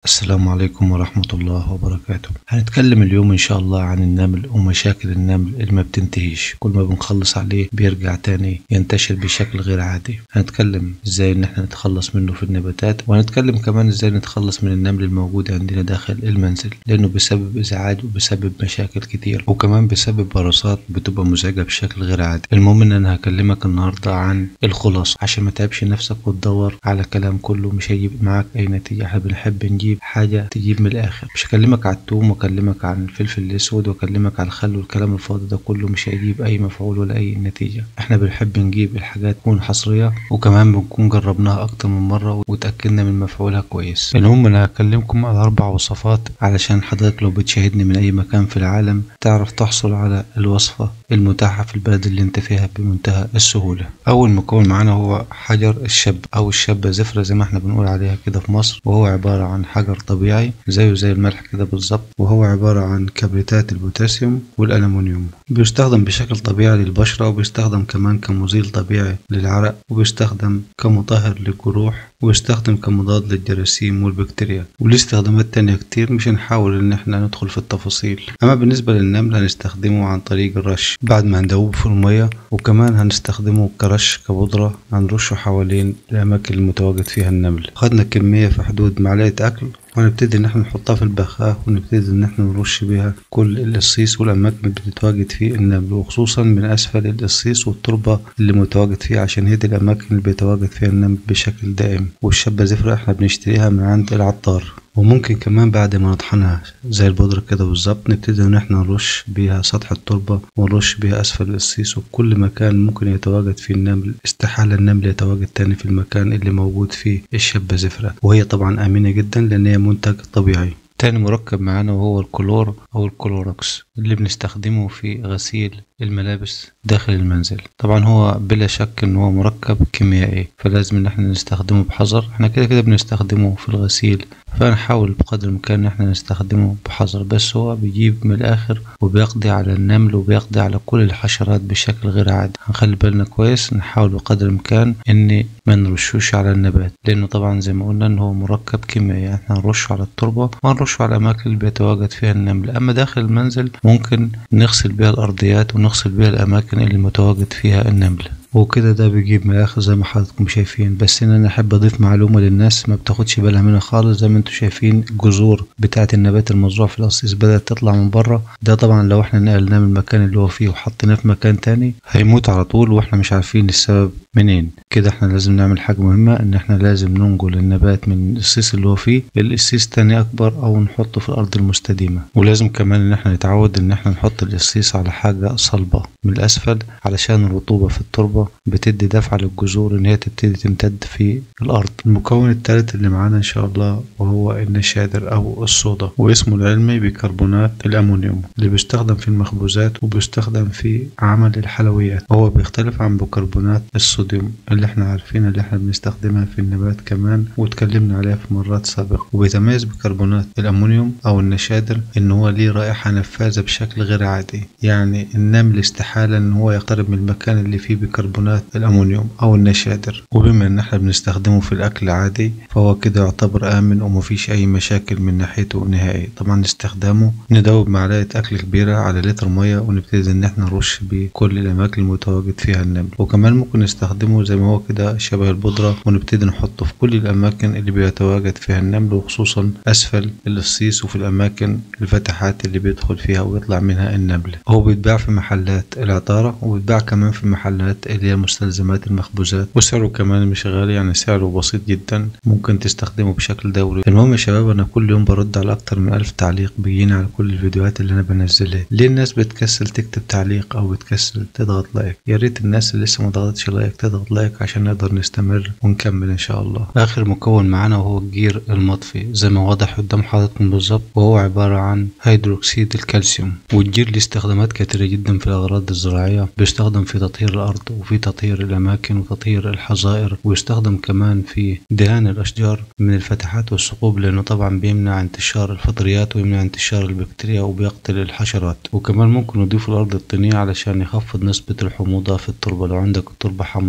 السلام عليكم ورحمة الله وبركاته. هنتكلم اليوم إن شاء الله عن النمل ومشاكل النمل اللي ما بتنتهيش، كل ما بنخلص عليه بيرجع تاني ينتشر بشكل غير عادي. هنتكلم إزاي إن احنا نتخلص منه في النباتات، وهنتكلم كمان إزاي نتخلص من النمل الموجود عندنا داخل المنزل، لأنه بسبب إزعاج وبسبب مشاكل كتير، وكمان بسبب برصات بتبقى مزعجة بشكل غير عادي. المهم إن أنا هكلمك النهاردة عن الخلاصة عشان ما تعبش نفسك وتدور على كلام كله مش هيجيب معاك أي نتيجة. احنا بنحب نجيب حاجة تجيب من الآخر، مش هكلمك على التوم واكلمك عن الفلفل الأسود واكلمك على الخل والكلام الفاضي ده كله، مش هيجيب أي مفعول ولا أي نتيجة. احنا بنحب نجيب الحاجات تكون حصرية، وكمان بنكون جربناها أكتر من مرة وتأكدنا من مفعولها كويس. المهم أنا هكلمكم على 4 وصفات علشان حضرتك لو بتشاهدني من أي مكان في العالم تعرف تحصل على الوصفة المتاحة في البلد اللي انت فيها بمنتهى السهولة. أول مكون معانا هو حجر الشب أو الشبة زفرة زي ما احنا بنقول عليها كده في مصر، وهو عبارة عن حجر طبيعي زيه زي الملح كده بالظبط، وهو عبارة عن كبريتات البوتاسيوم والألمنيوم. بيستخدم بشكل طبيعي للبشرة، وبيستخدم كمان كمزيل طبيعي للعرق، وبيستخدم كمطهر للجروح، ويستخدم كمضاد للجراثيم والبكتيريا، وليه استخدامات تانية كتير مش هنحاول ان احنا ندخل في التفاصيل. اما بالنسبة للنمل هنستخدمه عن طريق الرش بعد ما هندوب في المية، وكمان هنستخدمه كرش كبودرة هنرشه حوالين الاماكن المتواجد فيها النمل. خدنا كمية في حدود معلقة اكل، ونبتدي ان احنا نحطها في البخاخ، ونبتدي ان احنا نرش بيها كل القصيص والاماكن اللي بتتواجد فيه النمل، وخصوصا من اسفل القصيص والتربة اللي متواجد فيها، عشان هي دي الاماكن اللي بيتواجد فيها النمل بشكل دائم. والشبة زفرة احنا بنشتريها من عند العطار، وممكن كمان بعد ما نطحنها زي البودرة كده بالظبط نبتدي ان احنا نرش بيها سطح التربة ونرش بيها اسفل القصيص وكل مكان ممكن يتواجد فيه النمل. استحالة النمل يتواجد تاني في المكان اللي موجود فيه الشبة زفرة، وهي طبعا امنة جدا لان هي منتج طبيعي. تاني مركب معانا وهو الكلور او الكلوروكس اللي بنستخدمه في غسيل الملابس داخل المنزل. طبعا هو بلا شك ان هو مركب كيميائي، فلازم ان احنا نستخدمه بحذر. احنا كده بنستخدمه في الغسيل، فنحاول بقدر الامكان ان احنا نستخدمه بحذر، بس هو بيجيب من الاخر وبيقضي على النمل وبيقضي على كل الحشرات بشكل غير عادي. هنخلي بالنا كويس، نحاول بقدر الامكان ان ما نرشوش على النبات، لانه طبعا زي ما قلنا ان هو مركب كيميائي. احنا نرشه على التربة ونرشه على الاماكن اللي بيتواجد فيها النمل. اما داخل المنزل ممكن نغسل بيها الارضيات ونغسل بيها الاماكن اللي متواجد فيها النمل، وكده ده بيجيب من الاخر زي ما حضراتكم شايفين. بس ان انا احب اضيف معلومه للناس ما بتاخدش بالها منها خالص. زي ما انتم شايفين الجذور بتاعه النبات المزروع في القصيص بدات تطلع من بره، ده طبعا لو احنا نقلناه من المكان اللي هو فيه وحطيناه في مكان تاني هيموت على طول، واحنا مش عارفين السبب منين. كده احنا لازم نعمل حاجه مهمه، ان احنا لازم ننقل النبات من القصيص اللي هو فيه للقصيص تاني اكبر او نحطه في الارض المستديمه. ولازم كمان ان احنا نتعود ان احنا نحط القصيص على حاجه صلبه من الاسفل، علشان الرطوبه في التربه بتدي دفعة للجذور ان هي تبتدي تمتد في الارض. المكون الثالث اللي معانا ان شاء الله وهو النشادر او الصودا، واسمه العلمي بيكربونات الامونيوم، اللي بيستخدم في المخبوزات وبيستخدم في عمل الحلويات. هو بيختلف عن بيكربونات الصوديوم اللي احنا عارفين اللي احنا بنستخدمها في النبات كمان واتكلمنا عليها في مرات سابقة. وبيتميز بيكربونات الامونيوم او النشادر ان هو ليه رائحة نفاذة بشكل غير عادي، يعني النمل استحالة ان هو يقترب من المكان اللي فيه بيكربونات الامونيوم او النشادر. وبما ان احنا بنستخدمه في الاكل عادي فهو كده يعتبر امن ومفيش اي مشاكل من ناحيته نهائي. طبعا استخدامه ندوب معلقه اكل كبيره على لتر ميه ونبتدي ان احنا نرش بكل الاماكن المتواجد فيها النمل. وكمان ممكن نستخدمه زي ما هو كده شبه البودره ونبتدي نحطه في كل الاماكن اللي بيتواجد فيها النمل، وخصوصا اسفل القصيص وفي الاماكن الفتحات اللي بيدخل فيها ويطلع منها النمل. هو بيتباع في محلات العطاره وبيتباع كمان في محلات اللي هي مستلزمات المخبوزات، وسعره كمان مش غالي، يعني سعره بسيط جدا، ممكن تستخدمه بشكل دوري. المهم يا شباب انا كل يوم برد على اكتر من 1000 تعليق بيجيني على كل الفيديوهات اللي انا بنزلها. ليه الناس بتكسل تكتب تعليق او بتكسل تضغط لايك؟ يا ريت الناس اللي لسه ما ضغطتش لايك تضغط لايك عشان نقدر نستمر ونكمل ان شاء الله. اخر مكون معانا وهو الجير المطفي زي ما واضح قدام حضراتكم بالظبط، وهو عبارة عن هيدروكسيد الكالسيوم. والجير له استخدامات كثيرة جدا في الاغراض الزراعية، بيستخدم في تطهير الارض وفي تطهير الأماكن وتطهير الحظائر، ويستخدم كمان في دهان الأشجار من الفتحات والثقوب، لأنه طبعا بيمنع انتشار الفطريات ويمنع انتشار البكتيريا وبيقتل الحشرات. وكمان ممكن نضيف الأرض الطينية علشان يخفض نسبة الحموضة في التربة. لو عندك التربة حمضية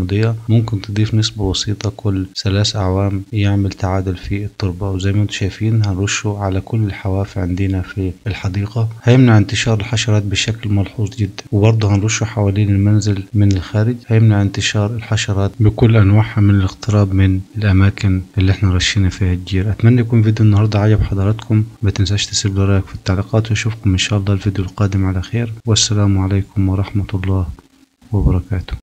الحمضية. ممكن تضيف نسبة بسيطة كل 3 أعوام يعمل تعادل في التربة. وزي ما انتم شايفين هنرشه على كل الحواف عندنا في الحديقة، هيمنع انتشار الحشرات بشكل ملحوظ جدا. وبرضه هنرشه حوالين المنزل من الخارج، هيمنع انتشار الحشرات بكل أنواعها من الاقتراب من الأماكن اللي احنا رشينا فيها الجير. أتمنى يكون فيديو النهاردة عجب حضراتكم، ما تنساش تسيب لي رأيك في التعليقات، واشوفكم إن شاء الله الفيديو القادم على خير، والسلام عليكم ورحمة الله وبركاته.